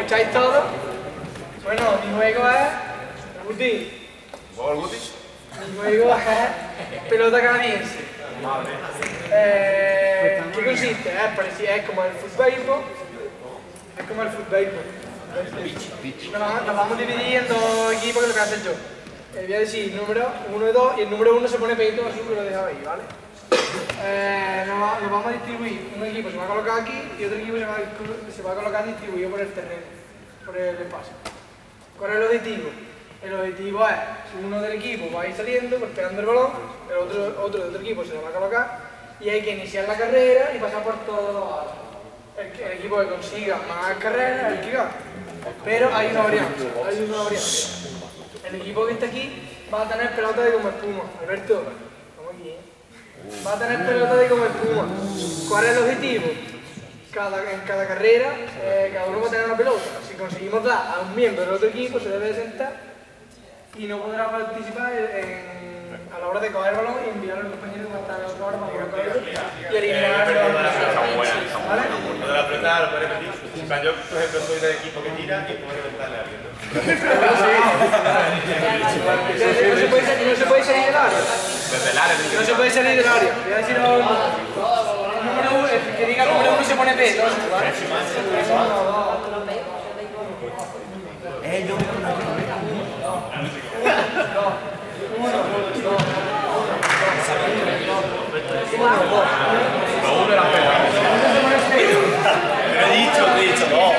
escucháis todo. Bueno, mi juego es Guti. ¿Juego al Guti? Mi juego es pelota canadiense. ¿Qué consiste? Es como el fútbol. Es como el fútbol. Nos vamos dividiendo en dos equipos, que es lo que hace yo. Voy a decir número 1 y 2, y el número 1 se pone peito así que lo dejo ahí, ¿vale? Nos vamos a distribuir. Un equipo se va a colocar aquí y otro equipo se va a colocar distribuido por el terreno, por el espacio. ¿Cuál es el objetivo? El objetivo es que uno del equipo va a ir saliendo, golpeando el balón, el otro de otro equipo se lo va a colocar y hay que iniciar la carrera y pasar por todos los aros. El equipo que consiga más carreras es el que gana. Pero hay una variante. El equipo que está aquí va a tener pelota de como espuma. Alberto, vamos aquí, va a tener pelota de como espuma. ¿Cuál es el objetivo? En cada carrera, cada uno va a tener una pelota. Si conseguimos dar a un miembro del otro equipo, se debe sentar y no podrá participar a la hora de coger el balón y enviar a los compañeros que van a estar a la otra hora para colocarlo y eliminar el balón. ¿Vale? Lo de la pelota lo puedes repetir. O sea, yo, por ejemplo, soy del equipo que tira y puedo reventarle a alguien, ¿no? No se puede salir del área. Desde el área. No se puede salir del área. Voy a decir el número 1, el que diga el número 1 se pone P. Te he dicho, no.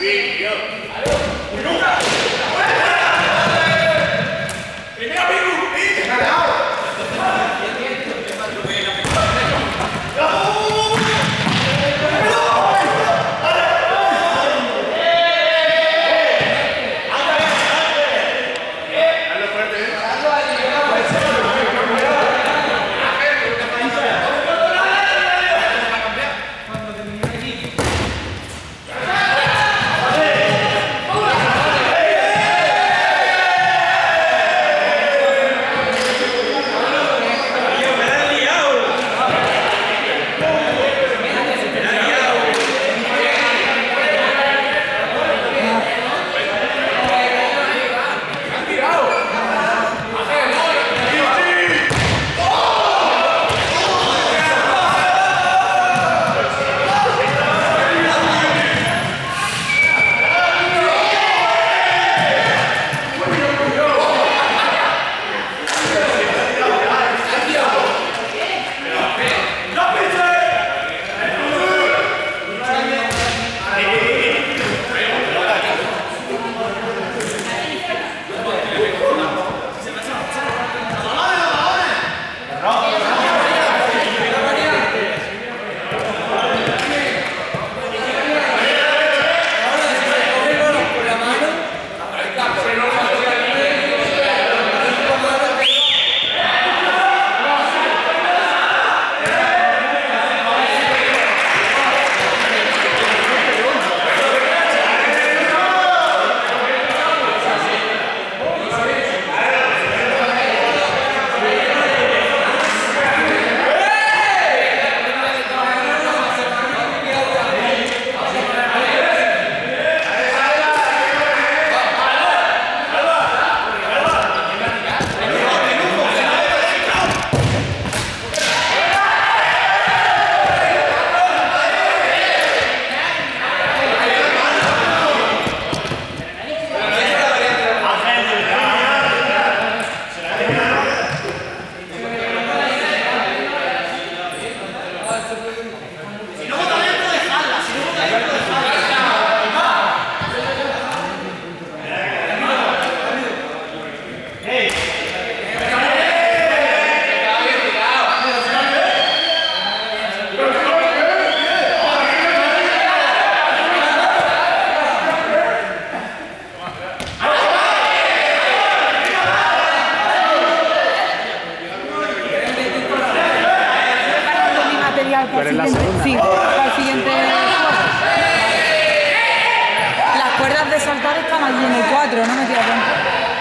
Pero en la segunda. Sí, para el siguiente juego. Las cuerdas de saltar están allí en el 4, no me queda cuenta.